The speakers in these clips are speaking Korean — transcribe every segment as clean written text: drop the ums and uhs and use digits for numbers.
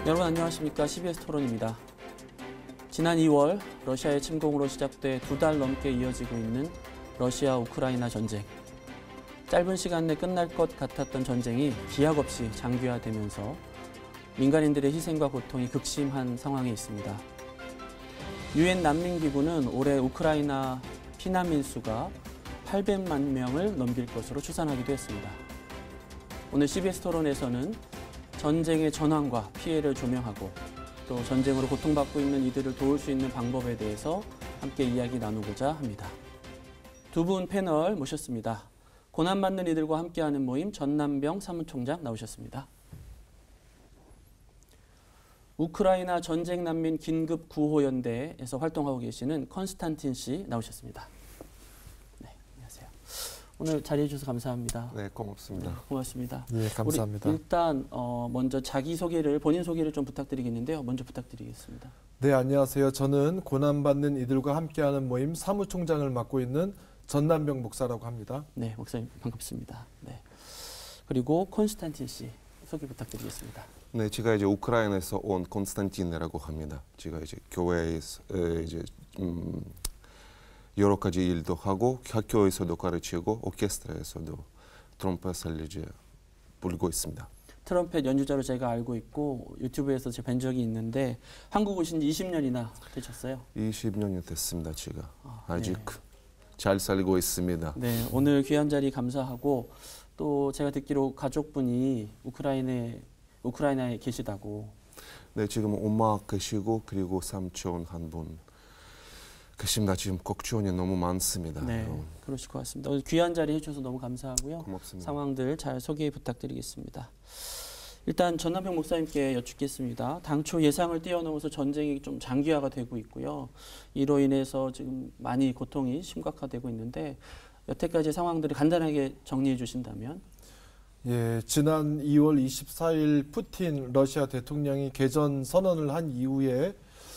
여러분 안녕하십니까? CBS 토론입니다. 지난 2월 러시아의 침공으로 시작돼 2달 넘게 이어지고 있는 러시아 우크라이나 전쟁. 짧은 시간 내 끝날 것 같았던 전쟁이 기약 없이 장기화되면서 민간인들의 희생과 고통이 극심한 상황에 있습니다. 유엔 난민기구는 올해 우크라이나 피난민 수가 800만 명을 넘길 것으로 추산하기도 했습니다. 오늘 CBS 토론에서는 전쟁의 전황과 피해를 조명하고 또 전쟁으로 고통받고 있는 이들을 도울 수 있는 방법에 대해서 함께 이야기 나누고자 합니다. 두 분 패널 모셨습니다. 고난받는 이들과 함께하는 모임 전남병 사무총장 나오셨습니다. 우크라이나 전쟁 난민 긴급 구호연대에서 활동하고 계시는 컨스탄틴 씨 나오셨습니다. 네, 안녕하세요. 오늘 자리해 주셔서 감사합니다. 네, 고맙습니다. 네, 고맙습니다. 네, 감사합니다. 우리 일단 먼저 본인 소개를 좀 부탁드리겠는데요. 먼저 부탁드리겠습니다. 네, 안녕하세요. 저는 고난받는 이들과 함께하는 모임 사무총장을 맡고 있는 전남병 목사라고 합니다. 네, 목사님 반갑습니다. 네. 그리고 콘스탄틴 씨 소개 부탁드리겠습니다. 네, 제가 이제 우크라이나에서 온 콘스탄틴이라고 합니다. 제가 이제 교회에서 이제 여러 가지 일도 하고 학교에서도 가르치고 오케스트라에서도 트럼펫을 이제 불고 있습니다. 트럼펫 연주자로 제가 알고 있고 유튜브에서 제가 뵌 적이 있는데 한국 오신 지 20년이나 되셨어요? 20년이 됐습니다. 제가 아직 네. 잘 살고 있습니다. 네, 오늘 귀한 자리 감사하고 또 제가 듣기로 가족분이 우크라이나에 계시다고. 네, 지금 엄마 계시고 그리고 삼촌 한 분 계십니다. 지금 걱정이 너무 많습니다. 네, 그러실 것 같습니다. 오늘 귀한 자리 해주셔서 너무 감사하고요. 고맙습니다. 상황들 잘 소개 부탁드리겠습니다. 일단 전남병 목사님께 여쭙겠습니다. 당초 예상을 뛰어넘어서 전쟁이 좀 장기화가 되고 있고요. 이로 인해서 지금 많이 고통이 심각화되고 있는데 여태까지 상황들을 간단하게 정리해 주신다면? 예, 지난 2월 24일 푸틴 러시아 대통령이 개전 선언을 한 이후에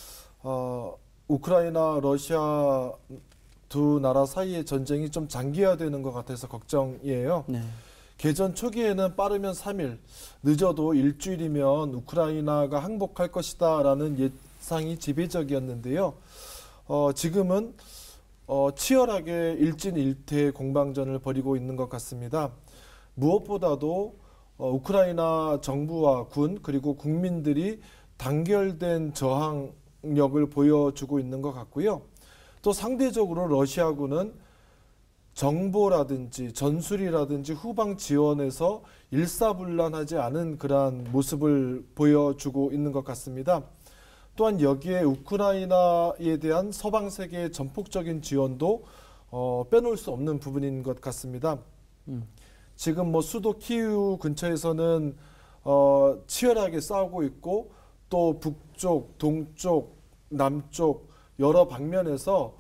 우크라이나 러시아 두 나라 사이의 전쟁이 좀 장기화되는 것 같아서 걱정이에요. 네. 개전 초기에는 빠르면 3일, 늦어도 일주일이면 우크라이나가 항복할 것이다라는 예상이 지배적이었는데요. 지금은 치열하게 일진일퇴 공방전을 벌이고 있는 것 같습니다. 무엇보다도 우크라이나 정부와 군 그리고 국민들이 단결된 저항력을 보여주고 있는 것 같고요. 또 상대적으로 러시아군은 정보라든지 전술이라든지 후방 지원에서 일사불란하지 않은 그러한 모습을 보여주고 있는 것 같습니다. 또한 여기에 우크라이나에 대한 서방 세계의 전폭적인 지원도 빼놓을 수 없는 부분인 것 같습니다. 지금 수도 키이우 근처에서는 치열하게 싸우고 있고 또 북쪽, 동쪽, 남쪽 여러 방면에서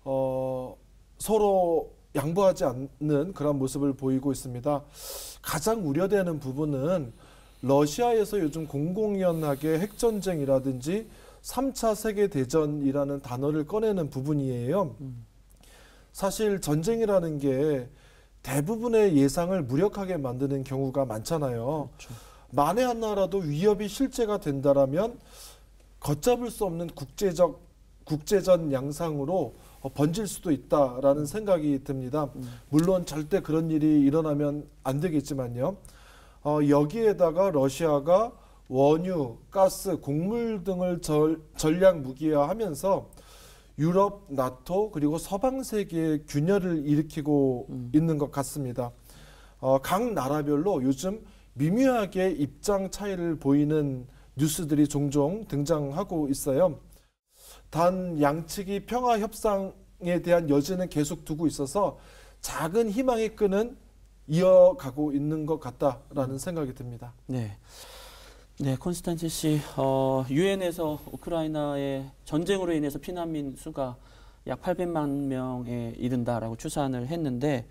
서로 양보하지 않는 그런 모습을 보이고 있습니다. 가장 우려되는 부분은 러시아에서 요즘 공공연하게 핵전쟁이라든지 3차 세계대전이라는 단어를 꺼내는 부분이에요. 사실 전쟁이라는 게 대부분의 예상을 무력하게 만드는 경우가 많잖아요. 그렇죠. 만에 하나라도 위협이 실제가 된다라면 걷잡을 수 없는 국제전 양상으로 번질 수도 있다라는 생각이 듭니다. 물론 절대 그런 일이 일어나면 안 되겠지만요. 여기에다가 러시아가 원유, 가스, 곡물 등을 전략 무기화하면서 유럽, 나토 그리고 서방 세계의 균열을 일으키고 있는 것 같습니다. 각 나라별로 요즘 미묘하게 입장 차이를 보이는 뉴스들이 종종 등장하고 있어요. 단 양측이 평화 협상에 대한 여지는 계속 두고 있어서 작은 희망의 끈은 이어가고 있는 것 같다라는 생각이 듭니다. 네. 네, 콘스탄틴 씨, 유엔에서 우크라이나의 전쟁으로 인해서 피난민 수가 약 800만 명에 이른다라고 추산을 했는데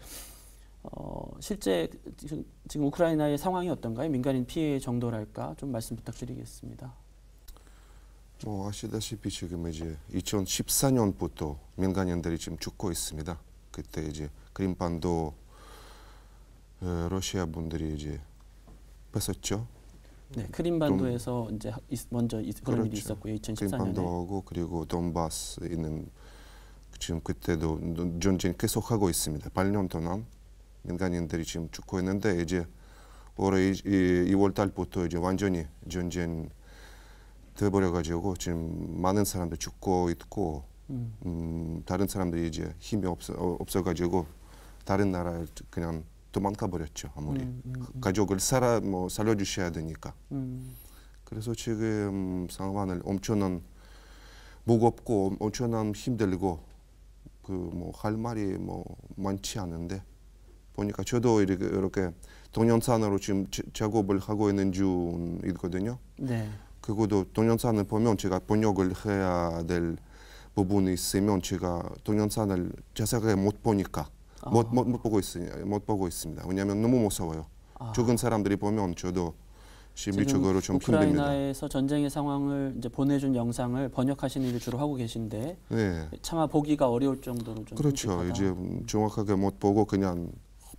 실제 지금 우크라이나의 상황이 어떤가요? 민간인 피해 정도랄까? 좀 말씀 부탁드리겠습니다. 아시다시피 지금 이제 2014년부터 민간인들이 지금 죽고 있습니다. 그때 이제 크림반도 러시아 분들이 이제 뺏었죠. 네, 크림반도에서 이제 먼저 그런 일이 그렇죠. 있었고요. 크림반도 2014년에. 하고 그리고 돈바스 있는 지금 그때도 전쟁 계속 하고 있습니다. 8년 동안 민간인들이 지금 죽고 있는데 이제 올해 2월 달부터 이제 완전히 전쟁 돼버려가지고 지금 많은 사람들 죽고 있고 다른 사람들이 이제 힘이 없어가지고 다른 나라에 그냥 도망가 버렸죠. 아무리 가족을 살려주셔야 되니까. 그래서 지금 상황을 엄청난 무겁고 엄청난 힘들고 그 뭐 할 말이 뭐 많지 않은데 보니까 저도 이렇게 동영상으로 지금 작업을 하고 있는 중이거든요. 네. 그것도 동영상을 보면 제가 번역을 해야 될 부분이 있으면 제가 동영상을 자세하게 못 보니까 못 보고 있습니다. 왜냐하면 너무 무서워요. 죽은 사람들이 보면 저도 심리적으로 좀 힘듭니다. 우크라이나에서 전쟁의 상황을 이제 보내준 영상을 번역하시는 일을 주로 하고 계신데 네. 차마 보기가 어려울 정도로 좀 그렇죠. 끔찍하다. 이제 정확하게 못 보고 그냥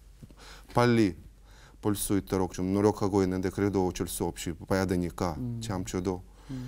빨리 볼 수 있도록 좀 노력하고 있는데 그래도 어쩔 수 없이 봐야 되니까 참 저도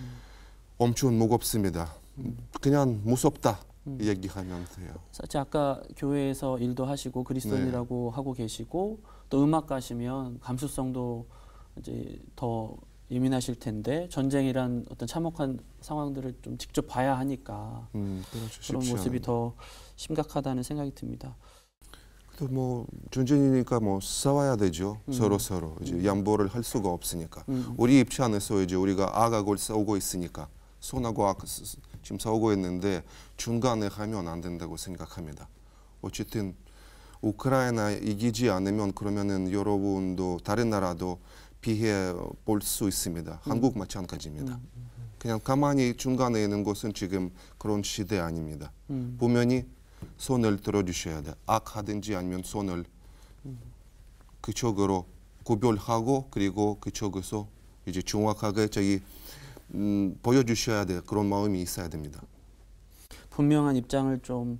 엄청 무겁습니다. 그냥 무섭다 얘기하면서요. 사실 아까 교회에서 일도 하시고 그리스도인이라고 하고 계시고 또 음악가시면 감수성도 이제 더 예민하실 텐데 전쟁이란 어떤 참혹한 상황들을 좀 직접 봐야 하니까 그렇죠. 그런 모습이 더 심각하다는 생각이 듭니다. 또 뭐 전쟁이니까 뭐 싸워야 되죠. 서로 이제 양보를 할 수가 없으니까. 우리 입장에서 이제 우리가 악하고 싸우고 있으니까 선하고 악 지금 싸우고 있는데 중간에 하면 안 된다고 생각합니다. 어쨌든 우크라이나 이기지 않으면 그러면은 여러분도 다른 나라도 피해 볼 수 있습니다. 한국 마찬가지입니다. 그냥 가만히 중간에 있는 것은 지금 그런 시대 아닙니다. 분명히 손을 들어주셔야 돼. 악하든지 아니면 손을 그쪽으로 구별하고 그리고 그쪽에서 이제 정확하게 저기 보여주셔야 돼. 그런 마음이 있어야 됩니다. 분명한 입장을 좀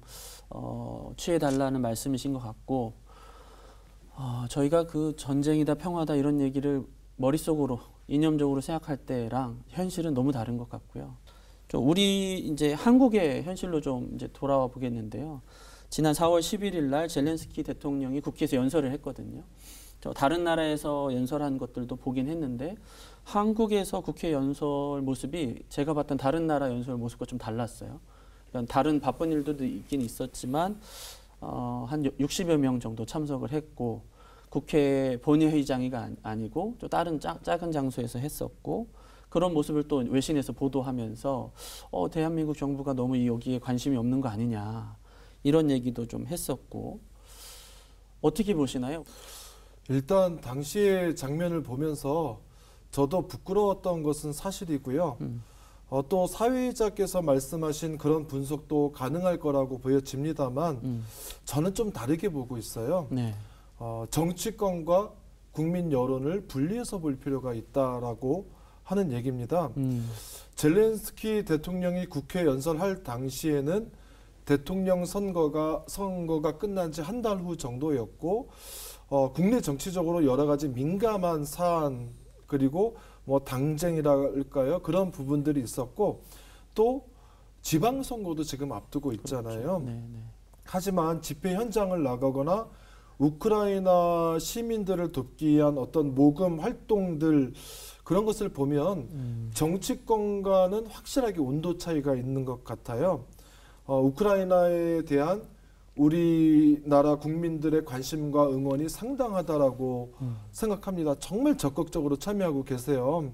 취해달라는 말씀이신 것 같고 저희가 그 전쟁이다 평화다 이런 얘기를 머릿속으로 이념적으로 생각할 때랑 현실은 너무 다른 것 같고요. 우리 이제 한국의 현실로 좀 이제 돌아와 보겠는데요. 지난 4월 11일 날 젤렌스키 대통령이 국회에서 연설을 했거든요. 다른 나라에서 연설한 것들도 보긴 했는데 한국에서 국회 연설 모습이 제가 봤던 다른 나라 연설 모습과 좀 달랐어요. 그러니까 다른 바쁜 일들도 있긴 있었지만 한 60여 명 정도 참석을 했고 국회 본회의장이 아니고 또 다른 작은 장소에서 했었고 그런 모습을 또 외신에서 보도하면서 대한민국 정부가 너무 여기에 관심이 없는 거 아니냐 이런 얘기도 좀 했었고 어떻게 보시나요? 일단 당시의 장면을 보면서 저도 부끄러웠던 것은 사실이고요. 또 사회자께서 말씀하신 그런 분석도 가능할 거라고 보여집니다만 저는 좀 다르게 보고 있어요. 네. 정치권과 국민 여론을 분리해서 볼 필요가 있다라고 하는 얘기입니다. 젤렌스키 대통령이 국회 연설할 당시에는 대통령 선거가 끝난 지 한 달 후 정도였고 국내 정치적으로 여러 가지 민감한 사안 그리고 뭐 당쟁이랄까요 그런 부분들이 있었고 또 지방선거도 지금 앞두고 있잖아요. 그렇죠. 네. 하지만 집회 현장을 나가거나 우크라이나 시민들을 돕기 위한 어떤 모금 활동들 그런 것을 보면 정치권과는 확실하게 온도 차이가 있는 것 같아요. 우크라이나에 대한 우리나라 국민들의 관심과 응원이 상당하다라고 생각합니다. 정말 적극적으로 참여하고 계세요.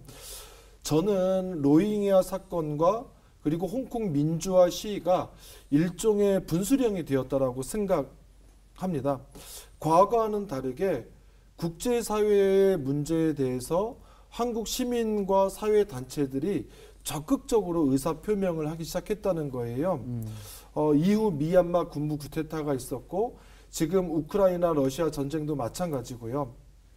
저는 로힝야 사건과 그리고 홍콩 민주화 시위가 일종의 분수령이 되었다라고 생각합니다. 과거와는 다르게 국제사회의 문제에 대해서 한국 시민과 사회단체들이 적극적으로 의사표명을 하기 시작했다는 거예요. 이후 미얀마 군부 쿠데타가 있었고 지금 우크라이나 러시아 전쟁도 마찬가지고요.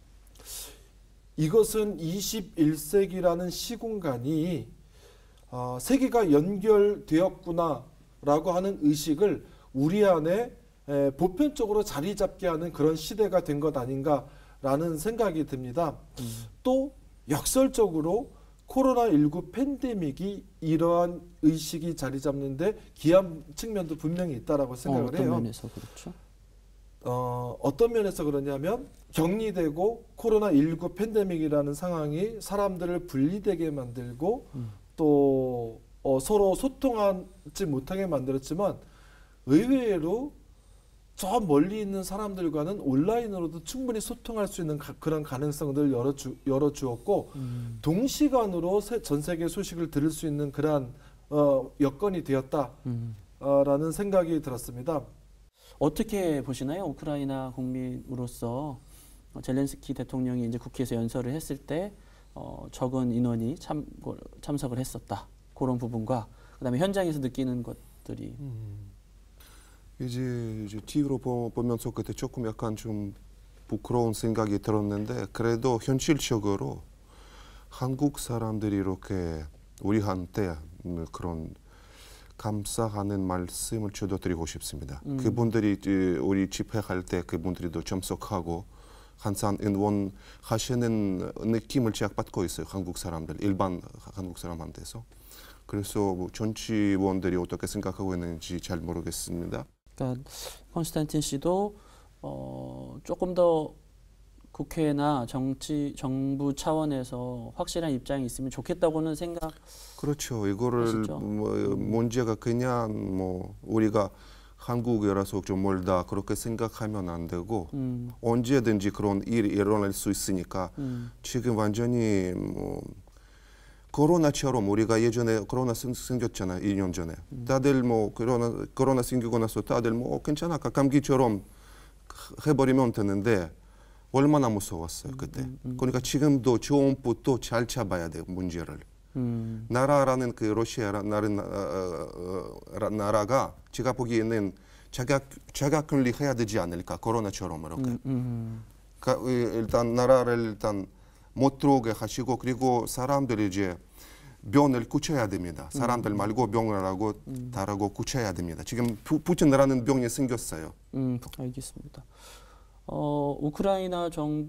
이것은 21세기라는 시공간이 세계가 연결되었구나라고 하는 의식을 우리 안에 보편적으로 자리 잡게 하는 그런 시대가 된 것 아닌가라는 생각이 듭니다. 또 역설적으로 코로나19 팬데믹이 이러한 의식이 자리 잡는데 기한 측면도 분명히 있다라고 생각을 어떤 해요. 면에서 그렇죠? 어떤 면에서 그러냐면 격리되고 코로나19 팬데믹이라는 상황이 사람들을 분리되게 만들고 또 서로 소통하지 못하게 만들었지만 의외로 저 멀리 있는 사람들과는 온라인으로도 충분히 소통할 수 있는 그런 가능성들을 열어주었고 동시간으로 전 세계 소식을 들을 수 있는 그러한 여건이 되었다라는 생각이 들었습니다. 어떻게 보시나요? 우크라이나 국민으로서 젤렌스키 대통령이 이제 국회에서 연설을 했을 때 적은 인원이 참석을 했었다. 그런 부분과 그다음에 현장에서 느끼는 것들이 이제 TV로 보면서 그때 조금 약간 좀 부끄러운 생각이 들었는데 그래도 현실적으로 한국 사람들이 이렇게 우리한테 그런 감사하는 말씀을 저도 드리고 싶습니다. 그분들이 우리 집회할 때 그분들도 참석하고 항상 응원하시는 느낌을 제가 받고 있어요. 한국 사람들, 일반 한국 사람한테서. 그래서 뭐 정치원들이 어떻게 생각하고 있는지 잘 모르겠습니다. 그러니까 콘스탄틴 씨도 조금 더 국회나 정부 차원에서 확실한 입장이 있으면 좋겠다고는 생각. 그렇죠. 이거를 문제가 그냥 뭐 우리가 한국이라서 좀 멀다 그렇게 생각하면 안 되고 언제든지 그런 일이 일어날 수 있으니까 지금 완전히 뭐 코로나처럼 우리가 예전에 코로나 생겼잖아요. 2년 전에. 다들 뭐 코로나 생기고 나서 다들 뭐 괜찮아. 감기처럼 해버리면 되는데 얼마나 무서웠어요. 그때. 그러니까 지금도 처음부터 잘 잡아야 돼요. 문제를. 나라라는 그 러시아라는 나라가 제가 보기에는 자가 관리해야 되지 않을까. 코로나처럼 이렇게. 그러니까 일단 나라를 일단 못 들어오게 하시고 그리고 사람들이 이제 병을 고쳐야 됩니다. 사람들 말고 병을 하고 다르고 고쳐야 됩니다. 지금 푸틴이라는 병이 생겼어요. 알겠습니다. 우크라이나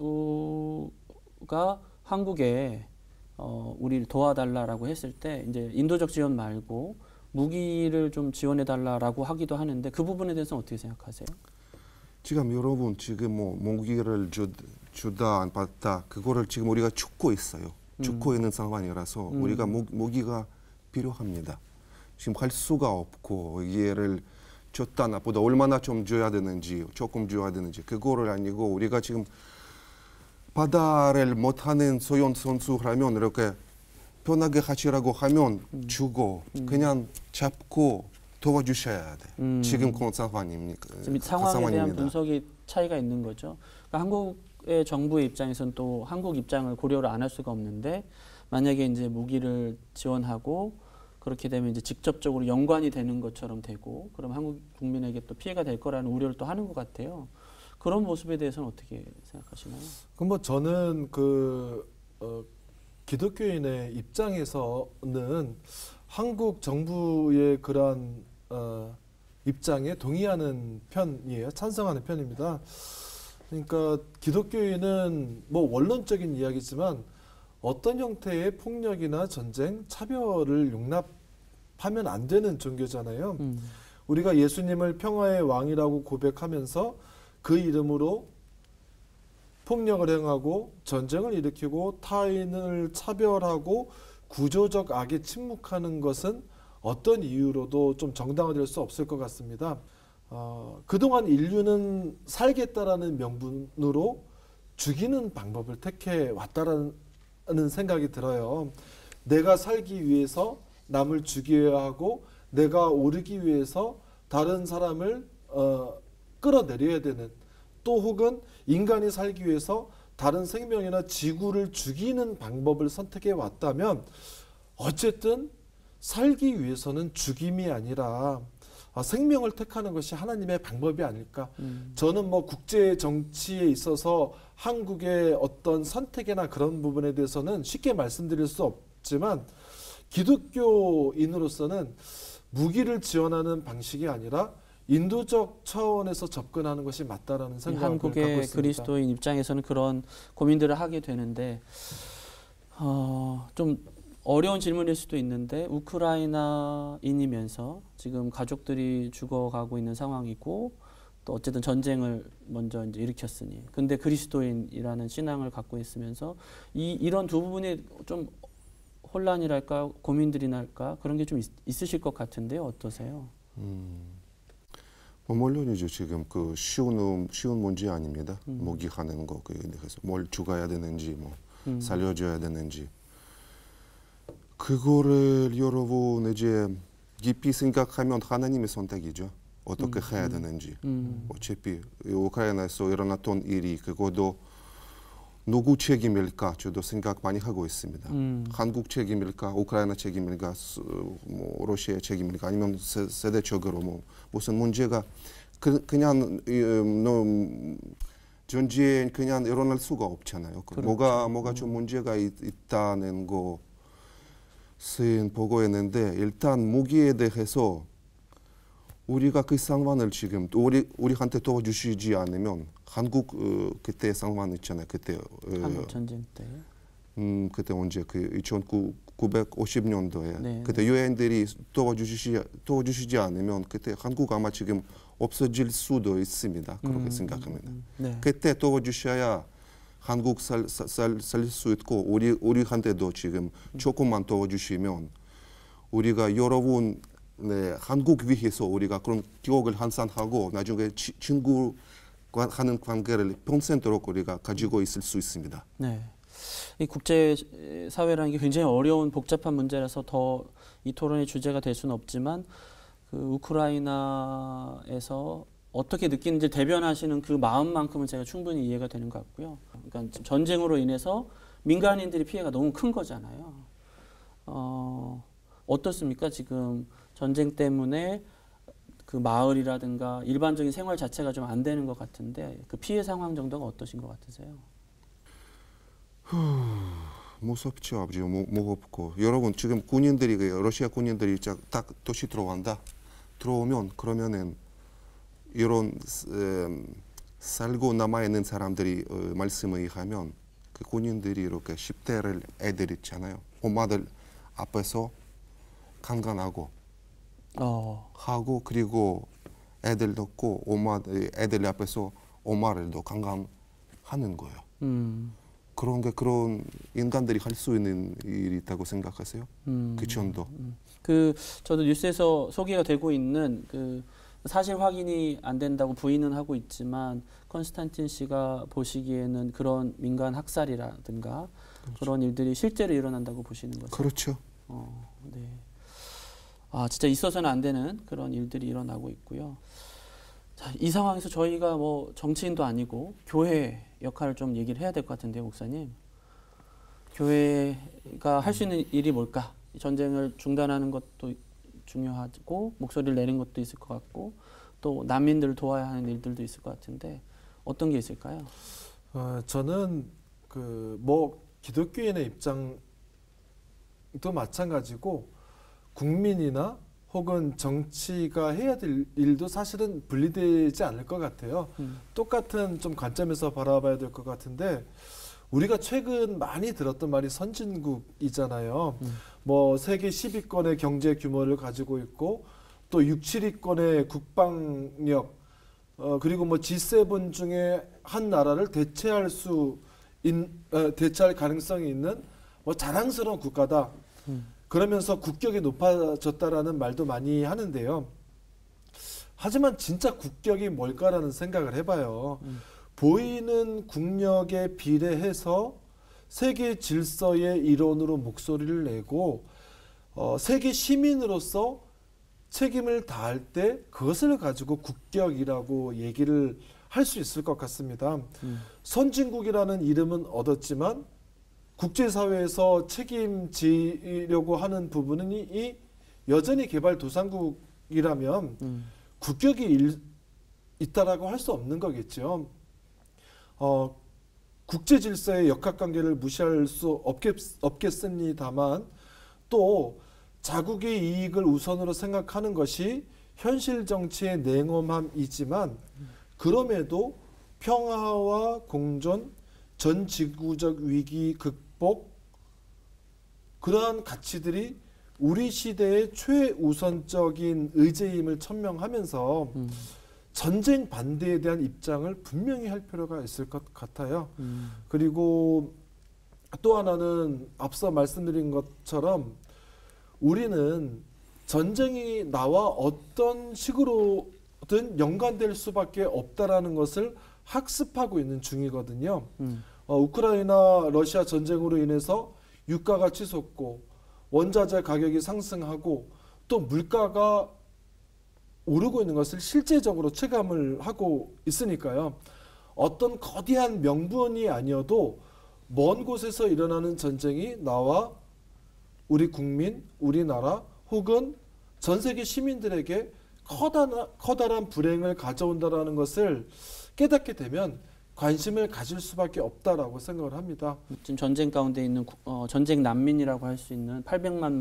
정부가 한국에 우리를 도와달라라고 했을 때 이제 인도적 지원 말고 무기를 좀 지원해달라라고 하기도 하는데 그 부분에 대해서는 어떻게 생각하세요? 지금 여러분 지금 뭐 무기를 주다 안 받다 그거를 지금 우리가 죽고 있어요. 죽고 있는 상황이라서 우리가 무기가 필요합니다. 지금 할 수가 없고 얘를 줬다 나보다 얼마나 좀 줘야 되는지 조금 줘야 되는지 그거를 아니고 우리가 지금 바다를 못하는 소연 선수라면 이렇게 편하게 하시라고 하면 주고 그냥 잡고 도와주셔야 돼. 지금 그런 상황입니까? 지금 상황에 대한 분석이 차이가 있는 거죠. 그러니까 한국의 정부의 입장에서는 또 한국 입장을 고려를 안 할 수가 없는데 만약에 이제 무기를 지원하고 그렇게 되면 이제 직접적으로 연관이 되는 것처럼 되고 그럼 한국 국민에게 또 피해가 될 거라는 우려를 또 하는 것 같아요. 그런 모습에 대해서는 어떻게 생각하시나요? 그럼 뭐 저는 기독교인의 입장에서는 한국 정부의 그러한 입장에 동의하는 편이에요. 찬성하는 편입니다. 그러니까 기독교인은 뭐 원론적인 이야기지만 어떤 형태의 폭력이나 전쟁, 차별을 용납하면 안 되는 종교잖아요. 우리가 예수님을 평화의 왕이라고 고백하면서 그 이름으로 폭력을 행하고 전쟁을 일으키고 타인을 차별하고 구조적 악에 침묵하는 것은 어떤 이유로도 좀 정당화될 수 없을 것 같습니다. 그동안 인류는 살겠다라는 명분으로 죽이는 방법을 택해 왔다라는 생각이 들어요. 내가 살기 위해서 남을 죽여야 하고 내가 오르기 위해서 다른 사람을 끌어내려야 되는 또 혹은 인간이 살기 위해서 다른 생명이나 지구를 죽이는 방법을 선택해 왔다면 어쨌든 살기 위해서는 죽임이 아니라 생명을 택하는 것이 하나님의 방법이 아닐까. 저는 뭐 국제 정치에 있어서 한국의 어떤 선택이나 그런 부분에 대해서는 쉽게 말씀드릴 수 없지만 기독교인으로서는 무기를 지원하는 방식이 아니라 인도적 차원에서 접근하는 것이 맞다라는 생각을 갖고 있습니다. 한국의 그리스도인 입장에서는 그런 고민들을 하게 되는데 좀 어려운 질문일 수도 있는데 우크라이나인이면서 지금 가족들이 죽어가고 있는 상황이고 또 어쨌든 전쟁을 먼저 이제 일으켰으니 근데 그리스도인이라는 신앙을 갖고 있으면서 이런 두 부분이 좀 혼란이랄까 고민들이랄까 그런 게 좀 있으실 것 같은데요. 어떠세요? 뭐 물론이죠. 지금 그 쉬운 문제 아닙니다. 모기하는 거 그래서 뭘 죽어야 되는지 뭐 살려줘야 되는지 그거를 여러분 이제 깊이 생각하면 하나님의 선택이죠. 어떻게 해야 되는지. 어차피 우크라이나에서 일어났던 일이 그것도 누구 책임일까 저도 생각 많이 하고 있습니다. 한국 책임일까, 우크라이나 책임일까, 뭐 러시아 책임일까, 아니면 세대적으로 뭐 무슨 문제가 그냥 전쟁 그냥 일어날 수가 없잖아요. 그렇죠. 뭐가 좀 문제가 있다는 것은 보고 있는데 일단 무기에 대해서 우리가 그 상황을 지금 우리한테 도와주시지 않으면 한국 그때 상황 있잖아요. 그때 한국 전쟁 때. 그때 언제 그 1950년도에 네. 그때 유엔들이 도와주시지 않으면 그때 한국 아마 지금 없어질 수도 있습니다. 그렇게 생각합니다. 네. 그때 도와주셔야 한국 살 수 있고 우리한테도 지금 조금만 도와주시면 우리가 여러분 한국 위해서 우리가 그런 기억을 항상 하고 나중에 친구 하는 관계를 평생도록 우리가 가지고 있을 수 있습니다. 네. 이 국제 사회라는 게 굉장히 어려운 복잡한 문제라서 더 이 토론의 주제가 될 수는 없지만 그 우크라이나에서 어떻게 느끼는지 대변하시는 그 마음만큼은 제가 충분히 이해가 되는 것 같고요. 그러니까 전쟁으로 인해서 민간인들이 피해가 너무 큰 거잖아요. 어떻습니까? 지금 전쟁 때문에 그 마을이라든가 일반적인 생활 자체가 좀 안 되는 것 같은데 그 피해 상황 정도가 어떠신 것 같으세요? 무섭죠, 아버지. 무겁고 여러분 지금 군인들이 러시아 군인들이 딱 도시 들어오면 그러면은 이런 살고 남아 있는 사람들이 말씀을 의하면 그 군인들이 이렇게 10대를 애들 있잖아요. 엄마들 앞에서 강간하고 하고 그리고 애들 넣고 애들 앞에서 엄마를도 강간하는 거예요. 그런 인간들이 할 수 있는 일이 있다고 생각하세요? 그 정도. 저도 뉴스에서 소개가 되고 있는 그 사실 확인이 안 된다고 부인은 하고 있지만 컨스탄틴 씨가 보시기에는 그런 민간 학살이라든가 그렇죠. 그런 일들이 실제로 일어난다고 보시는 거죠? 그렇죠. 네. 진짜 있어서는 안 되는 그런 일들이 일어나고 있고요. 자, 이 상황에서 저희가 뭐 정치인도 아니고 교회 역할을 좀 얘기를 해야 될 것 같은데요, 목사님. 교회가 할 수 있는 일이 뭘까? 전쟁을 중단하는 것도 중요하고 목소리를 내는 것도 있을 것 같고 또 난민들을 도와야 하는 일들도 있을 것 같은데 어떤 게 있을까요? 저는 기독교인의 입장도 마찬가지고 국민이나 혹은 정치가 해야 될 일도 사실은 분리되지 않을 것 같아요. 똑같은 좀 관점에서 바라봐야 될 것 같은데 우리가 최근 많이 들었던 말이 선진국이잖아요. 뭐 세계 10위권의 경제 규모를 가지고 있고 또 6, 7위권의 국방력 그리고 뭐 G7 중에 한 나라를 대체할 가능성이 있는 뭐 자랑스러운 국가다. 그러면서 국격이 높아졌다라는 말도 많이 하는데요. 하지만 진짜 국격이 뭘까라는 생각을 해봐요. 보이는 국력에 비례해서 세계 질서의 일원으로 목소리를 내고 세계 시민으로서 책임을 다할 때 그것을 가지고 국격이라고 얘기를 할 수 있을 것 같습니다. 선진국이라는 이름은 얻었지만 국제사회에서 책임지려고 하는 부분이 여전히 개발도상국이라면 국격이 있다라고 할 수 없는 거겠죠. 국제 질서의 역학관계를 무시할 수 없겠습니다만 또 자국의 이익을 우선으로 생각하는 것이 현실 정치의 냉엄함이지만 그럼에도 평화와 공존, 전 지구적 위기 극복, 그러한 가치들이 우리 시대의 최우선적인 의제임을 천명하면서 전쟁 반대에 대한 입장을 분명히 할 필요가 있을 것 같아요. 그리고 또 하나는 앞서 말씀드린 것처럼 우리는 전쟁이 나와 어떤 식으로든 연관될 수밖에 없다라는 것을 학습하고 있는 중이거든요. 우크라이나 러시아 전쟁으로 인해서 유가가 치솟고 원자재 가격이 상승하고 또 물가가 오르고 있는 것을 실제적으로 체감을 하고 있으니까요. 어떤 거대한 명분이 아니어도 먼 곳에서 일어나는 전쟁이 나와 우리 국민, 우리나라 혹은 전 세계 시민들에게 커다란 불행을 가져온다라는 것을 깨닫게 되면 관심을 가질 수밖에 없다라고 생각을 합니다. 지금 전쟁 가운데 있는 전쟁 난민이라고 할 수 있는 800만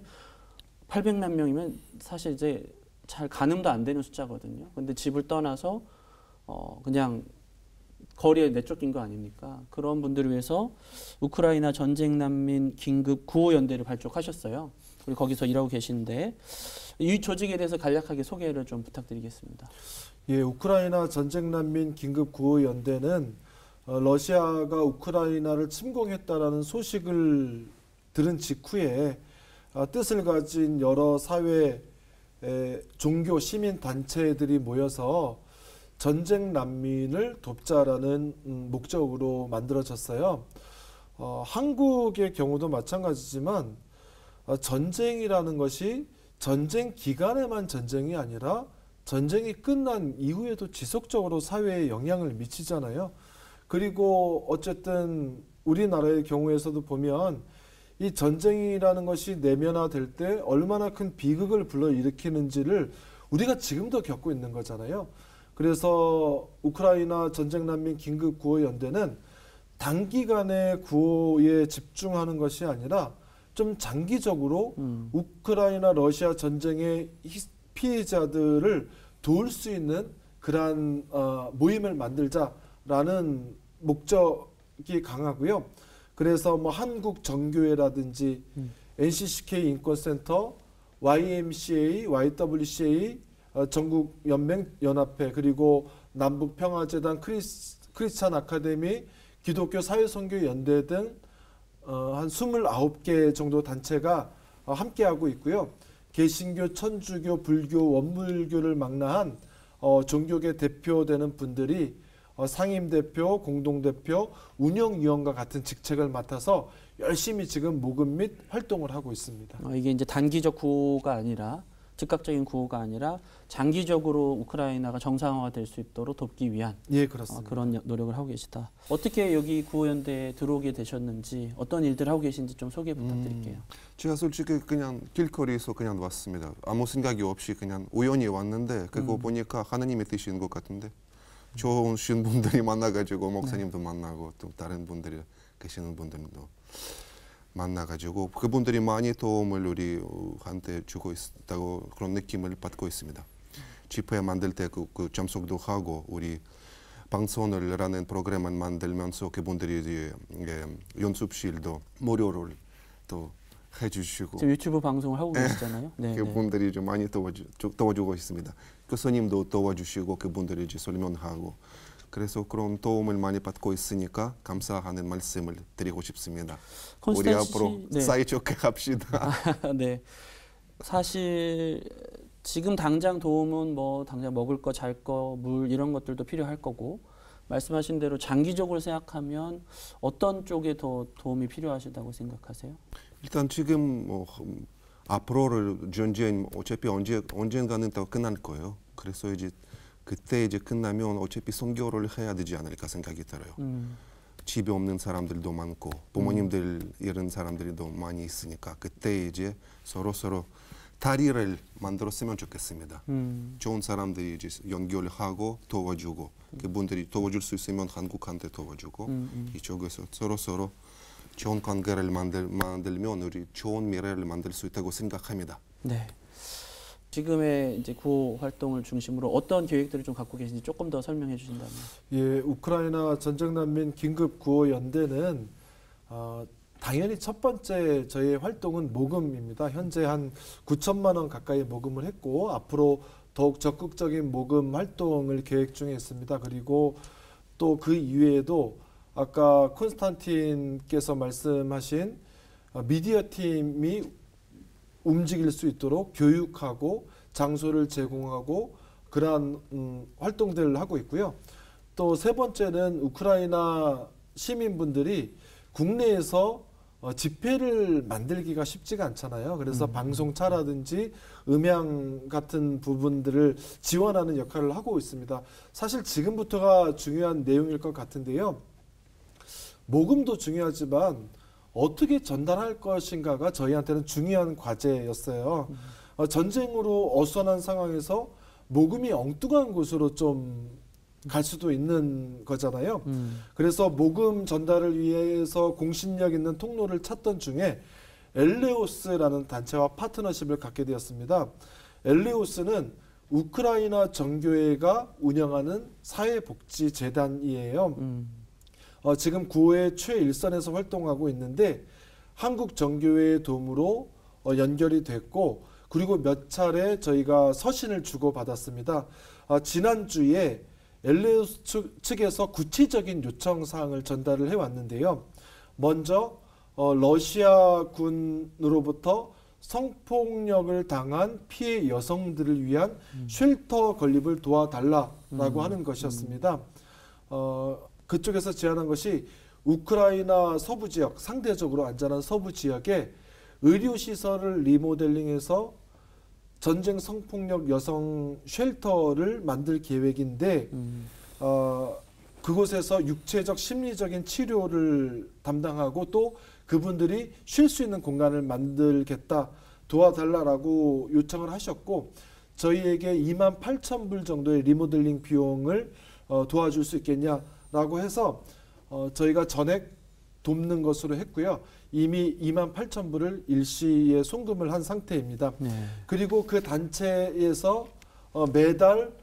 명이면 사실 이제 잘 가늠도 안 되는 숫자거든요. 근데 집을 떠나서 그냥 거리에 내쫓긴 거 아닙니까? 그런 분들을 위해서 우크라이나 전쟁 난민 긴급 구호 연대를 발족하셨어요. 우리 거기서 일하고 계신데 이 조직에 대해서 간략하게 소개를 좀 부탁드리겠습니다. 예, 우크라이나 전쟁 난민 긴급 구호 연대는 러시아가 우크라이나를 침공했다라는 소식을 들은 직후에 뜻을 가진 여러 사회, 종교, 시민 단체들이 모여서 전쟁 난민을 돕자라는 목적으로 만들어졌어요. 한국의 경우도 마찬가지지만 전쟁이라는 것이 전쟁 기간에만 전쟁이 아니라 전쟁이 끝난 이후에도 지속적으로 사회에 영향을 미치잖아요. 그리고 어쨌든 우리나라의 경우에서도 보면 이 전쟁이라는 것이 내면화될 때 얼마나 큰 비극을 불러일으키는지를 우리가 지금도 겪고 있는 거잖아요. 그래서 우크라이나 전쟁 난민 긴급 구호 연대는 단기간의 구호에 집중하는 것이 아니라 좀 장기적으로 우크라이나 러시아 전쟁의 피해자들을 도울 수 있는 그러한 모임을 만들자라는 목적이 강하고요. 그래서 뭐 한국 정교회라든지 NCCK 인권센터, YMCA, YWCA, 전국 연맹 연합회, 그리고 남북 평화재단, 크리스찬 아카데미, 기독교 사회선교 연대 등 한 29개 정도 단체가 함께하고 있고요. 개신교, 천주교, 불교, 원불교를 망라한 종교계 대표되는 분들이 상임대표, 공동대표, 운영위원과 같은 직책을 맡아서 열심히 지금 모금 및 활동을 하고 있습니다. 이게 이제 단기적 구호가 아니라 즉각적인 구호가 아니라 장기적으로 우크라이나가 정상화될 수 있도록 돕기 위한 예, 그렇습니다. 그런 노력을 하고 계시다. 어떻게 여기 구호연대에 들어오게 되셨는지 어떤 일들을 하고 계신지 좀 소개 부탁드릴게요. 제가 솔직히 그냥 길거리에서 그냥 왔습니다. 아무 생각이 없이 그냥 우연히 왔는데 그거 보니까 하나님의 뜻인 것 같은데 좋으신 분들이 만나가지고 목사님도 만나고 또 다른 분들이 계시는 분들도 만나가지고 그분들이 많이 도움을 우리한테 주고 있다고 그런 느낌을 받고 있습니다. 집회 만들 때 그 참석도 하고 우리 방송을라는 프로그램을 만들면서 그분들이 연습실도 무료로 또 해주시고 지금 유튜브 방송을 하고 계시잖아요. 네, 그분들이 좀 많이 도와주고 있습니다. 교수님도 도와주시고 그분들이 이제 설명하고 그래서 그런 도움을 많이 받고 있으니까 감사하는 말씀을 드리고 싶습니다. 우리 앞으로 사이좋게 합시다. 네. 사실 지금 당장 도움은 뭐 당장 먹을 거, 잘 거, 물 이런 것들도 필요할 거고 말씀하신 대로 장기적으로 생각하면 어떤 쪽에 더 도움이 필요하시다고 생각하세요? 일단 지금 뭐 앞으로를 전쟁 어차피 언젠가는 다 끝날 거예요. 그래서 이제 그때 이제 끝나면 어차피 선교를 해야 되지 않을까 생각이 들어요. 집이 없는 사람들도 많고 부모님들 이런 사람들도 많이 있으니까 그때 이제 서로 다리를 만들었으면 좋겠습니다. 좋은 사람들이 이제 연결하고 도와주고 그분들이 도와줄 수 있으면 한국한테 도와주고 이쪽에서 서로 좋은 관계를 만들면 우리 좋은 미래를 만들 수 있다고 생각합니다. 네. 지금의 이제 구호 활동을 중심으로 어떤 계획들을 좀 갖고 계신지 조금 더 설명해 주신다면. 예, 우크라이나 전쟁 난민 긴급 구호 연대는 당연히 첫 번째 저희의 활동은 모금입니다. 현재 한 9천만 원 가까이 모금을 했고 앞으로 더욱 적극적인 모금 활동을 계획 중에 있습니다. 그리고 또 그 이외에도 아까 콘스탄틴께서 말씀하신 미디어 팀이 움직일 수 있도록 교육하고 장소를 제공하고 그러한 활동들을 하고 있고요. 또 세 번째는 우크라이나 시민분들이 국내에서 집회를 만들기가 쉽지가 않잖아요. 그래서 방송차라든지 음향 같은 부분들을 지원하는 역할을 하고 있습니다. 사실 지금부터가 중요한 내용일 것 같은데요. 모금도 중요하지만 어떻게 전달할 것인가가 저희한테는 중요한 과제였어요. 전쟁으로 어수선한 상황에서 모금이 엉뚱한 곳으로 좀 갈 수도 있는 거잖아요. 그래서 모금 전달을 위해서 공신력 있는 통로를 찾던 중에 엘레오스라는 단체와 파트너십을 갖게 되었습니다. 엘레오스는 우크라이나 정교회가 운영하는 사회복지재단이에요. 지금 구호의 최일선에서 활동하고 있는데 한국 정교회의 도움으로 연결이 됐고 그리고 몇 차례 저희가 서신을 주고받았습니다. 지난주에 엘레오스 측에서 구체적인 요청 사항을 전달을 해왔는데요. 먼저 러시아군으로부터 성폭력을 당한 피해 여성들을 위한 쉘터 건립을 도와달라라고 하는 것이었습니다. 그쪽에서 제안한 것이 우크라이나 서부 지역, 상대적으로 안전한 서부 지역에 의료시설을 리모델링해서 전쟁 성폭력 여성 쉘터를 만들 계획인데 그곳에서 육체적 심리적인 치료를 담당하고 또 그분들이 쉴 수 있는 공간을 만들겠다 도와달라라고 요청을 하셨고 저희에게 28,000불 정도의 리모델링 비용을 도와줄 수 있겠냐라고 해서 저희가 전액 돕는 것으로 했고요. 이미 28,000불을 일시에 송금을 한 상태입니다. 네. 그리고 그 단체에서 매달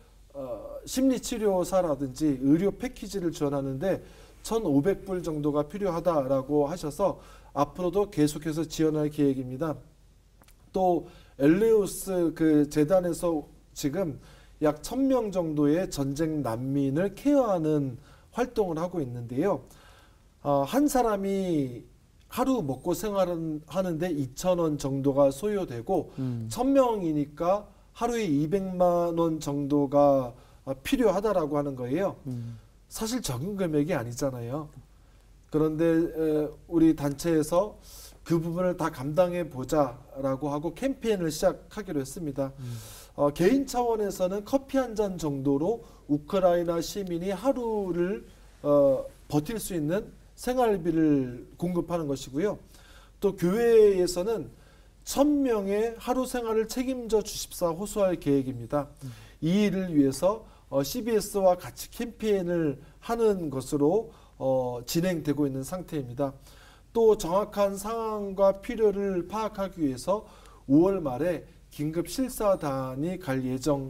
심리치료사라든지 의료 패키지를 지원하는데 1,500불 정도가 필요하다라고 하셔서 앞으로도 계속해서 지원할 계획입니다. 또 엘레오스 그 재단에서 지금 약 1,000명 정도의 전쟁 난민을 케어하는 활동을 하고 있는데요. 한 사람이 하루 먹고 생활은 하는데 2,000원 정도가 소요되고 1,000명이니까 하루에 200만 원 정도가 필요하다라고 하는 거예요. 사실 적은 금액이 아니잖아요. 그런데 우리 단체에서 그 부분을 다 감당해 보자라고 하고 캠페인을 시작하기로 했습니다. 개인 차원에서는 커피 한 잔 정도로 우크라이나 시민이 하루를 버틸 수 있는 생활비를 공급하는 것이고요. 또 교회에서는 1,000명의 하루 생활을 책임져 주십사 호소할 계획입니다. 이 일을 위해서 CBS와 같이 캠페인을 하는 것으로 진행되고 있는 상태입니다. 또 정확한 상황과 필요를 파악하기 위해서 5월 말에 긴급 실사단이 갈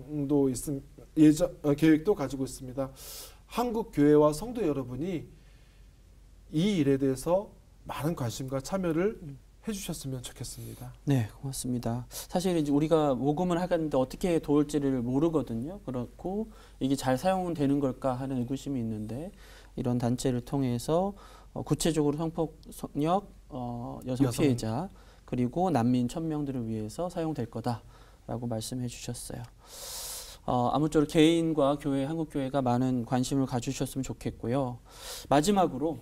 계획도 가지고 있습니다. 한국 교회와 성도 여러분이 이 일에 대해서 많은 관심과 참여를 해주셨으면 좋겠습니다. 네, 고맙습니다. 사실 이제 우리가 모금을 하는데 어떻게 도울지를 모르거든요. 그렇고 이게 잘 사용되는 걸까 하는 의구심이 있는데 이런 단체를 통해서 구체적으로 성폭력 여성 피해자 그리고 난민 1,000명들을 위해서 사용될 거다라고 말씀해 주셨어요. 아무쪼록 개인과 교회, 한국교회가 많은 관심을 가주셨으면 좋겠고요. 마지막으로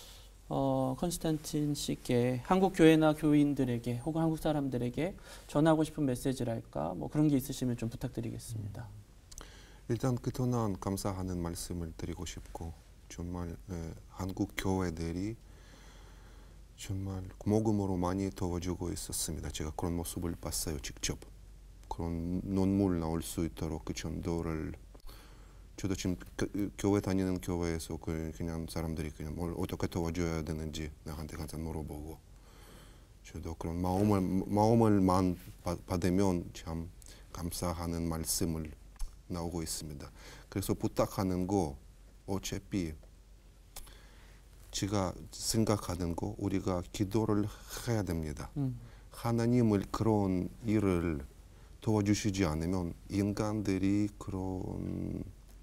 컨스탄틴 씨께 한국 교회나 교인들에게 혹은 한국 사람들에게 전하고 싶은 메시지랄까 뭐 그런 게 있으시면 좀 부탁드리겠습니다. 일단 그동안 감사하는 말씀을 드리고 싶고 정말 한국 교회들이 정말 모금으로 많이 도와주고 있었습니다. 제가 그런 모습을 봤어요. 직접 그런 눈물 나올 수 있도록 그 정도를 저도 지금 교회 다니는 교회에서 그냥 사람들이 그냥 뭘 어떻게 도와줘야 되는지 나한테 항상 물어보고 저도 그런 마음을만 받으면 참 감사하는 말씀을 나오고 있습니다. 그래서 부탁하는 거 어차피 제가 생각하는 거 우리가 기도를 해야 됩니다. 하나님을 그런 일을 도와주시지 않으면 인간들이 그런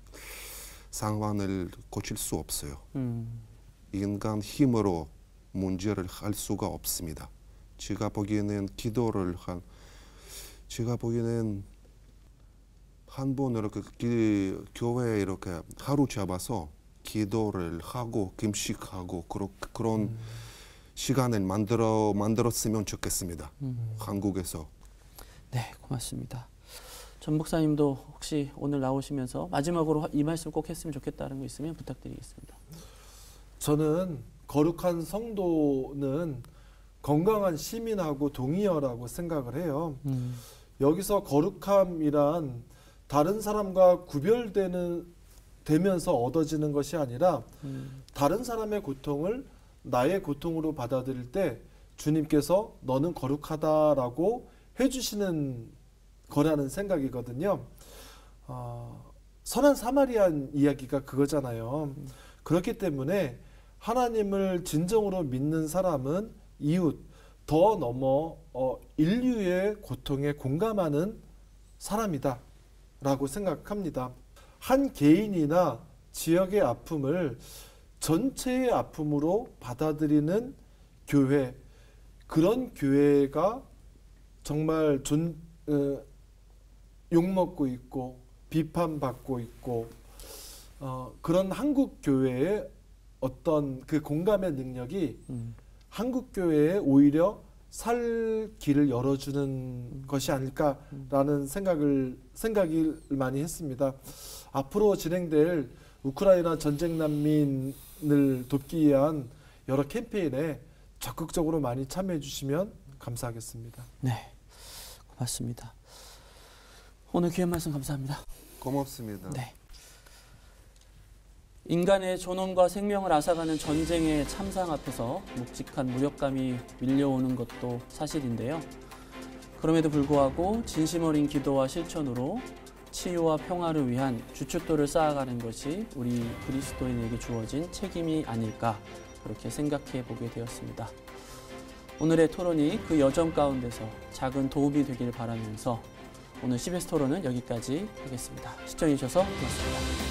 상황을 고칠 수 없어요. 인간 힘으로 문제를 할 수가 없습니다. 제가 보기에는 제가 보기에는 한 번 이렇게 교회에 이렇게 하루 잡아서 기도를 하고 금식하고 그런 시간을 만들었으면 좋겠습니다. 한국에서. 네, 고맙습니다. 전 목사님도 혹시 오늘 나오시면서 마지막으로 이 말씀 꼭 했으면 좋겠다는 거 있으면 부탁드리겠습니다. 저는 거룩한 성도는 건강한 시민하고 동의어라고 생각을 해요. 여기서 거룩함이란 다른 사람과 구별되면서 얻어지는 것이 아니라 다른 사람의 고통을 나의 고통으로 받아들일 때 주님께서 너는 거룩하다라고 해주시는 거라는 생각이거든요. 선한 사마리안 이야기가 그거잖아요. 그렇기 때문에 하나님을 진정으로 믿는 사람은 이웃, 더 넘어 인류의 고통에 공감하는 사람이다 라고 생각합니다. 한 개인이나 지역의 아픔을 전체의 아픔으로 받아들이는 교회, 그런 교회가 정말 욕먹고 있고 비판받고 있고 그런 한국 교회의 어떤 그 공감의 능력이 한국 교회에 오히려 살 길을 열어주는 것이 아닐까라는 생각을 많이 했습니다. 앞으로 진행될 우크라이나 전쟁 난민을 돕기 위한 여러 캠페인에 적극적으로 많이 참여해 주시면 감사하겠습니다. 네, 고맙습니다. 오늘 귀한 말씀 감사합니다. 고맙습니다. 네. 인간의 존엄과 생명을 앗아가는 전쟁의 참상 앞에서 묵직한 무력감이 밀려오는 것도 사실인데요. 그럼에도 불구하고 진심 어린 기도와 실천으로 치유와 평화를 위한 주춧돌을 쌓아가는 것이 우리 그리스도인에게 주어진 책임이 아닐까 그렇게 생각해 보게 되었습니다. 오늘의 토론이 그 여정 가운데서 작은 도움이 되길 바라면서 오늘 CBS 토론은 여기까지 하겠습니다. 시청해 주셔서 고맙습니다.